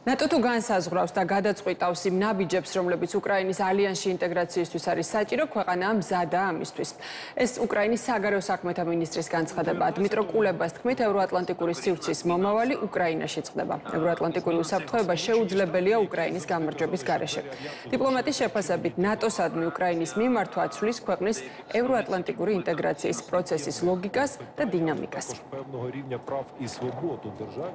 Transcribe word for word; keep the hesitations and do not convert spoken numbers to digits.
ნატო თუ განსაზღვრავს და გადაწყვიტავს იმ ნაბიჯებს, რომლებიც უკრაინის ალიანსში ინტეგრაციისთვის არის საჭირო, ქვეყანა მზადაა ამისთვის. ეს უკრაინის საგარეო საქმეთა მინისტრის განცხადებაა. დმიტრო კულებას თქმით, ევროატლანტიკური სივრცის მომავალი უკრაინაში წყდება. ევროატლანტიკური უსაფრთხოება შეუძლებელია უკრაინის გამარჯვების გარეშე. დიპლომატის შეფასებით, ნატოსადმი უკრაინის მიმართვა ცვლის ქვეყნის ევროატლანტიკური ინტეგრაციის პროცესის ლოგიკას და დინამიკას.